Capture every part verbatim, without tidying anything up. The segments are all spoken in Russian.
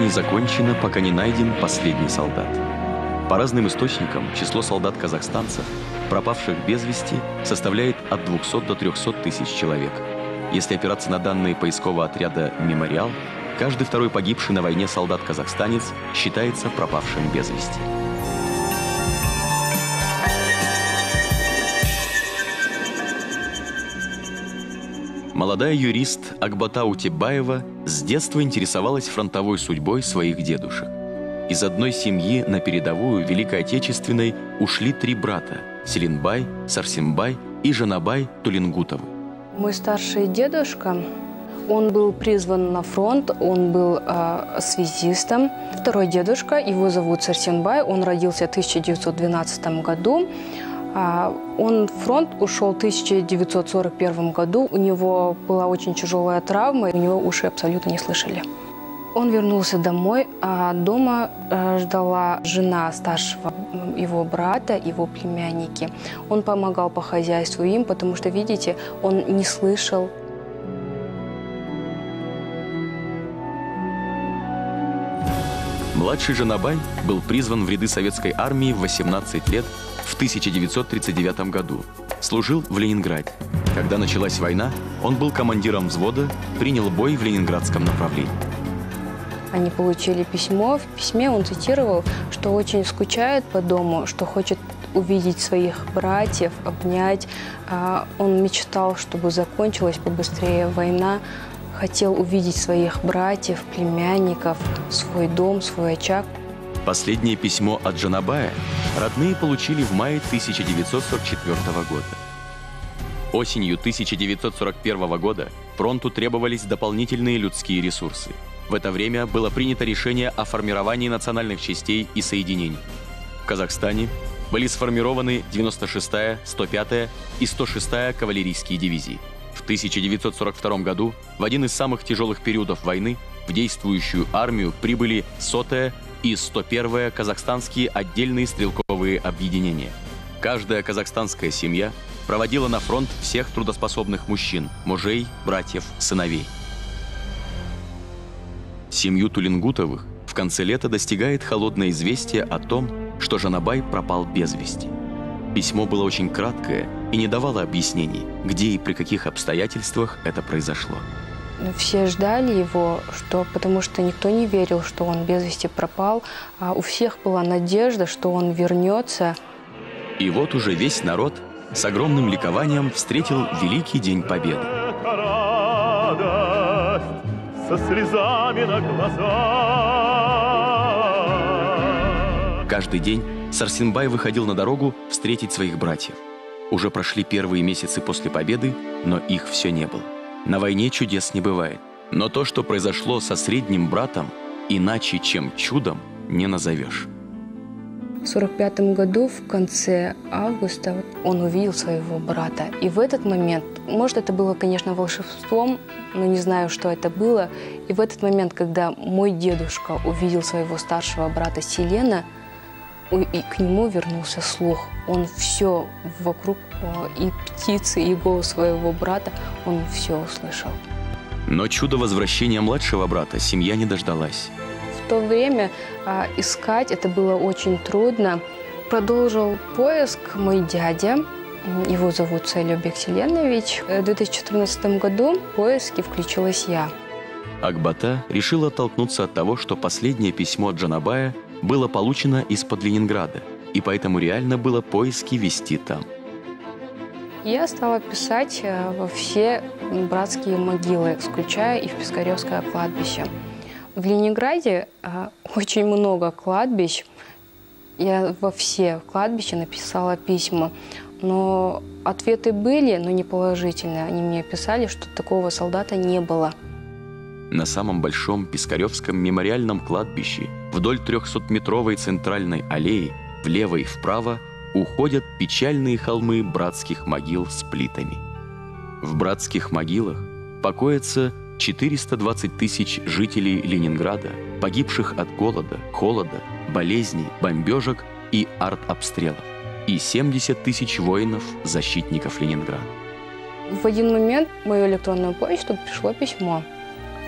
закончено, пока не найден последний солдат. По разным источникам, число солдат-казахстанцев, пропавших без вести, составляет от двухсот до трёхсот тысяч человек. Если опираться на данные поискового отряда «Мемориал», каждый второй погибший на войне солдат-казахстанец считается пропавшим без вести. Молодая юрист Акбата Утебаева с детства интересовалась фронтовой судьбой своих дедушек. Из одной семьи на передовую Великой Отечественной ушли три брата – Селинбай, Сарсенбай и Жанабай Тулингутовы. Мой старший дедушка, он был призван на фронт, он был э, связистом. Второй дедушка, его зовут Сарсенбай, он родился в тысяча девятьсот двенадцатом году. Он в фронт ушел в тысяча девятьсот сорок первом году. У него была очень тяжелая травма, у него уши абсолютно не слышали. Он вернулся домой, а дома ждала жена старшего его брата, его племянники. Он помогал по хозяйству им, потому что, видите, он не слышал. Младший Жанабай был призван в ряды советской армии в восемнадцать лет в тысяча девятьсот тридцать девятом году. Служил в Ленинграде. Когда началась война, он был командиром взвода, принял бой в ленинградском направлении. Они получили письмо. В письме он цитировал, что очень скучает по дому, что хочет увидеть своих братьев, обнять. Он мечтал, чтобы закончилась побыстрее война. Хотел увидеть своих братьев, племянников, свой дом, свой очаг. Последнее письмо от Жанабая родные получили в мае тысяча девятьсот сорок четвёртого года. Осенью тысяча девятьсот сорок первого года фронту требовались дополнительные людские ресурсы. В это время было принято решение о формировании национальных частей и соединений. В Казахстане были сформированы девяносто шестая, сто пятая и сто шестая кавалерийские дивизии. В тысяча девятьсот сорок втором году, в один из самых тяжелых периодов войны, в действующую армию прибыли сотая и сто первая казахстанские отдельные стрелковые объединения. Каждая казахстанская семья проводила на фронт всех трудоспособных мужчин, мужей, братьев, сыновей. Семью Тулингутовых в конце лета достигает холодное известие о том, что Жанабай пропал без вести. Письмо было очень краткое и не давало объяснений, где и при каких обстоятельствах это произошло. Все ждали его, что, потому что никто не верил, что он без вести пропал. А у всех была надежда, что он вернется. И вот уже весь народ с огромным ликованием встретил Великий День Победы. Со слезами на глазах. Каждый день Сарсенбай выходил на дорогу встретить своих братьев. Уже прошли первые месяцы после победы, но их все не было. На войне чудес не бывает. Но то, что произошло со средним братом, иначе, чем чудом, не назовешь. В сорок пятом году, в конце августа, он увидел своего брата. И в этот момент, может, это было, конечно, волшебством, но не знаю, что это было. И в этот момент, когда мой дедушка увидел своего старшего брата Селена, и к нему вернулся слух. Он все вокруг, и птицы, и голос своего брата, он все услышал. Но чудо возвращения младшего брата семья не дождалась. В то время а, искать это было очень трудно. Продолжил поиск мой дядя, его зовут Сайлёбек Селенович. В две тысячи четырнадцатом году в поиски включилась я. Акбата решила оттолкнуться от того, что последнее письмо от Жанабая было получено из-под Ленинграда, и поэтому реально было поиски вести там. Я стала писать во все братские могилы, включая и в Пискаревское кладбище. В Ленинграде очень много кладбищ. Я во все кладбища написала письма, но ответы были, но не положительные. Они мне писали, что такого солдата не было. На самом большом Пискаревском мемориальном кладбище вдоль трехсотметровой центральной аллеи влево и вправо уходят печальные холмы братских могил с плитами. В братских могилах покоятся четыреста двадцать тысяч жителей Ленинграда, погибших от голода, холода, болезней, бомбежек и артобстрелов, и семьдесят тысяч воинов, защитников Ленинграда. В один момент в мою электронную почту пришло письмо.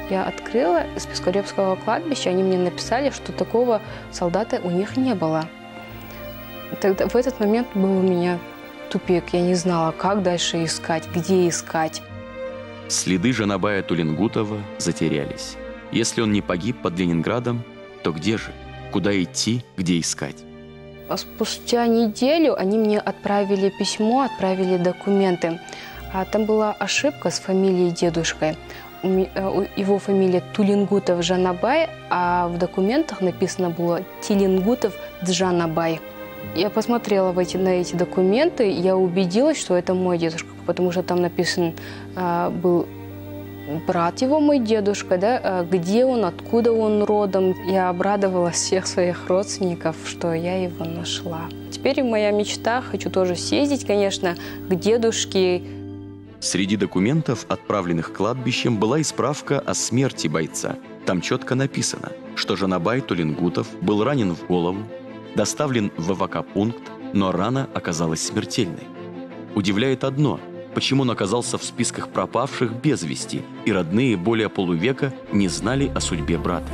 Я открыла из Пискаревского кладбища, они мне написали, что такого солдата у них не было. Тогда, в этот момент был у меня тупик. Я не знала, как дальше искать, где искать. Следы Жанабая Туленгутова затерялись. Если он не погиб под Ленинградом, то где же? Куда идти, где искать? А спустя неделю они мне отправили письмо, отправили документы. А там была ошибка с фамилией дедушкой. Его фамилия Туленгутов Жанабай, а в документах написано было Тиленгутов Джанабай. Я посмотрела в эти, на эти документы, я убедилась, что это мой дедушка, потому что там написан а, был брат его, мой дедушка, да, а, где он, откуда он родом. Я обрадовала всех своих родственников, что я его нашла. Теперь моя мечта, хочу тоже съездить, конечно, к дедушке. Среди документов, отправленных кладбищем, была и справка о смерти бойца. Там четко написано, что Жанабай Туленгутов был ранен в голову, доставлен в эвакопункт, но рана оказалась смертельной. Удивляет одно – почему он оказался в списках пропавших без вести, и родные более полувека не знали о судьбе брата.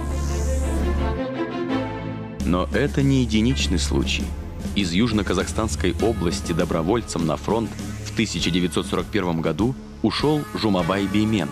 Но это не единичный случай. Из Южно-Казахстанской области добровольцем на фронт в тысяча девятьсот сорок первом году ушел Жумабай Беймен.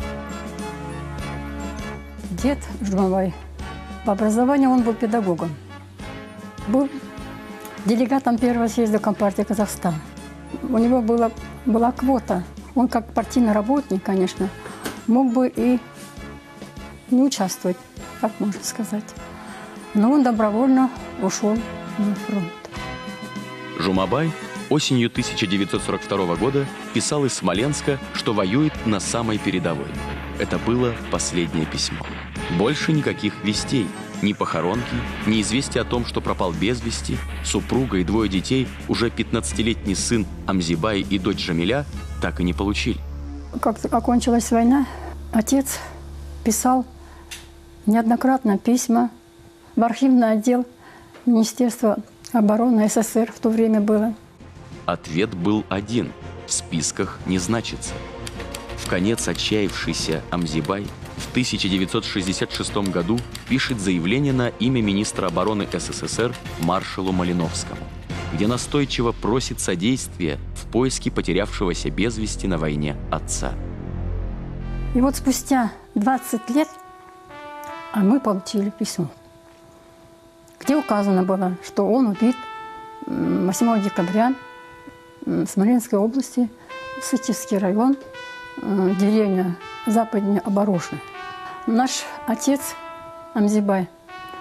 Дед Жумабай, по образованию он был педагогом. Был делегатом первого съезда Компартии Казахстана. У него была, была квота. Он как партийный работник, конечно, мог бы и не участвовать, как можно сказать. Но он добровольно ушел на фронт. Жумабай осенью тысяча девятьсот сорок второго года писал из Смоленска, что воюет на самой передовой. Это было последнее письмо. Больше никаких вестей. Ни похоронки, ни известия о том, что пропал без вести, супруга и двое детей, уже пятнадцатилетний сын Амзибай и дочь Жамиля, так и не получили. Как окончилась война, отец писал неоднократно письма в архивный отдел Министерства обороны СССР в то время было. Ответ был один – в списках не значится. Вконец отчаявшийся Амзибай в тысяча девятьсот шестьдесят шестом году пишет заявление на имя министра обороны СССР маршалу Малиновскому, где настойчиво просит содействия в поиске потерявшегося без вести на войне отца. И вот спустя двадцать лет а мы получили письмо, где указано было, что он убит восьмого декабря в Смоленской области, Сычевский район, деревня западнее Оборожья. Наш отец Амзибай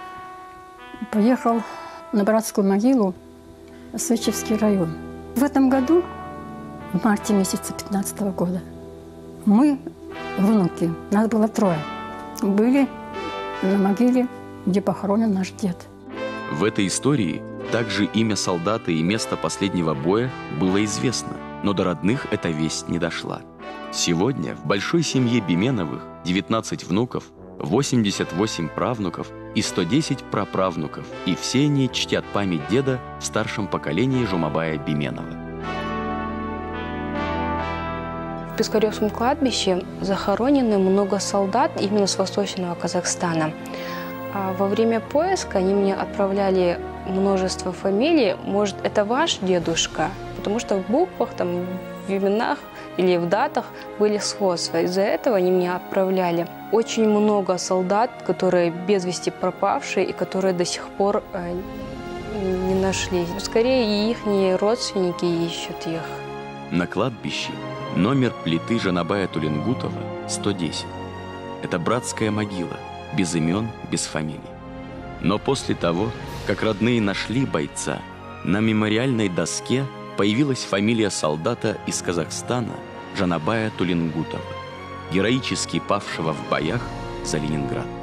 поехал на братскую могилу в Сычевский район. В этом году, в марте месяце пятнадцатого года, мы, внуки, нас было трое, были на могиле, где похоронен наш дед. В этой истории также имя солдата и место последнего боя было известно, но до родных эта весть не дошла. Сегодня в большой семье Бименовых девятнадцать внуков, восемьдесят восемь правнуков и сто десять праправнуков, и все они чтят память деда в старшем поколении Жумабая Бименова. В Пискаревском кладбище захоронены много солдат именно с Восточного Казахстана. А во время поиска они мне отправляли множество фамилий. Может, это ваш дедушка? Потому что в буквах, там, в именах или в датах были сходства. Из-за этого они мне отправляли очень много солдат, которые без вести пропавшие и которые до сих пор э, не нашлись. Скорее, их родственники ищут их. На кладбище номер плиты Жанабая Туленгутова сто десять. Это братская могила, без имен, без фамилий. Но после того, как родные нашли бойца, на мемориальной доске появилась фамилия солдата из Казахстана Жанабая Туленгутова, героически павшего в боях за Ленинград.